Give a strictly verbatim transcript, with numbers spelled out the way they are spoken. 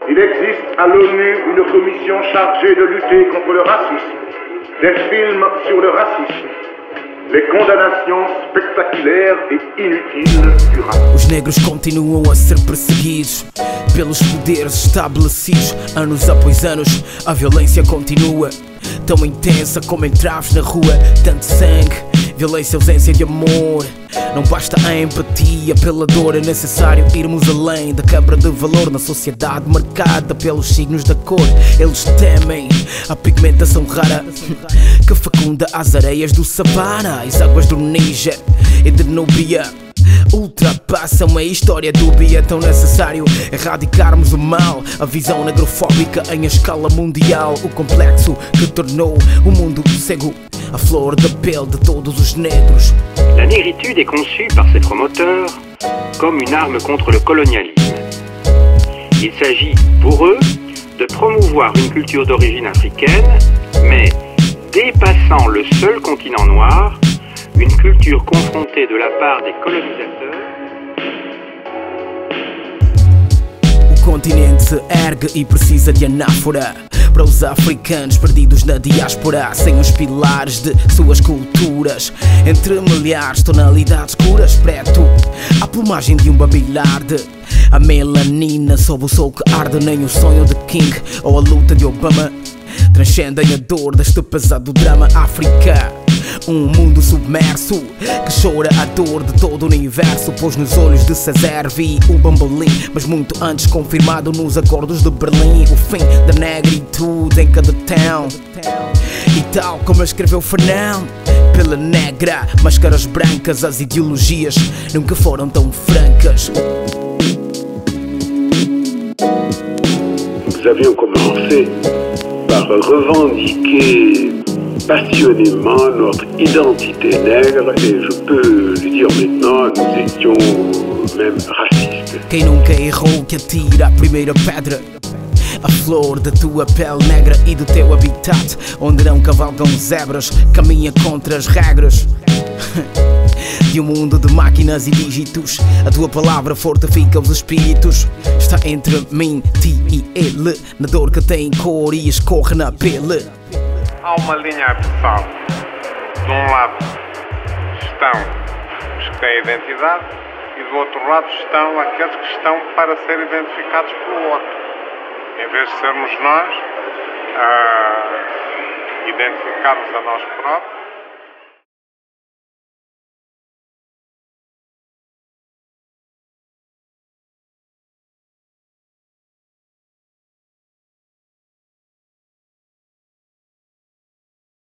Il existe à l'ONU une commission chargée de lutter contre le racisme. Des films sur le racisme. Les condamnations spectaculaires et inutiles du racisme. Os negros continuam a ser perseguidos pelos poderes estabelecidos. Anos após anos, a violência continua, tão intensa como entraves na rua. Tanto sangue, violência, ausência de amor. Não basta a empatia pela dor, é necessário irmos além da quebra de valor na sociedade marcada pelos signos da cor. Eles temem a pigmentação rara que fecunda as areias do Savana, as águas do Níger e de Núbia. Ultrapassam a história dúbia. Tão necessário erradicarmos o mal, a visão negrofóbica em escala mundial, o complexo que tornou o mundo cego, a flor da pele de todos os negros. La négritude est conçue par ses promoteurs comme une arme contre le colonialisme. Il s'agit pour eux de promouvoir une culture d'origine africaine, mais dépassant le seul continent noir, une culture confrontée de la part des colonisateurs. O continente se ergue e precisa de anáfora para os africanos perdidos na diáspora, sem os pilares de suas culturas. Entre milhares de tonalidades escuras, preto, a plumagem de um babilarde. A melanina sob o sol que arde, nem o sonho de King ou a luta de Obama transcendem a dor deste pesado drama. África, um mundo submerso que chora a dor de todo o universo. Pôs nos olhos de César vi o bambolim, mas muito antes confirmado nos acordos de Berlim. O fim da negritude em cada town. E tal como escreveu Fernão, pela negra, máscaras brancas, as ideologias nunca foram tão francas. Nous avions commencé par revendiquer passionnément notre identité nègre, et je peux le dire maintenant, nous étions même racistes. Quem nunca errou que atira a primeira pedra? A flor da tua pele negra e do teu habitat, onde não cavalgam zebras, caminha contra as regras de um mundo de máquinas e dígitos. A tua palavra fortifica os espíritos. Está entre mim, ti e ele, na dor que tem cor e escorre na pele. Há uma linha abissal. De um lado estão os que têm identidade e do outro lado estão aqueles que estão para ser identificados pelo outro. Em vez de sermos nós a identificarmos a nós próprios,